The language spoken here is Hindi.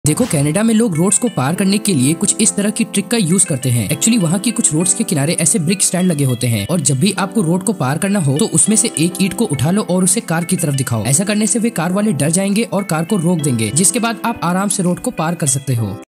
देखो, कनाडा में लोग रोड्स को पार करने के लिए कुछ इस तरह की ट्रिक का यूज करते हैं। एक्चुअली वहाँ की कुछ रोड्स के किनारे ऐसे ब्रिक स्टैंड लगे होते हैं और जब भी आपको रोड को पार करना हो तो उसमें से एक ईंट को उठा लो और उसे कार की तरफ दिखाओ। ऐसा करने से वे कार वाले डर जाएंगे और कार को रोक देंगे, जिसके बाद आप आराम से रोड को पार कर सकते हो।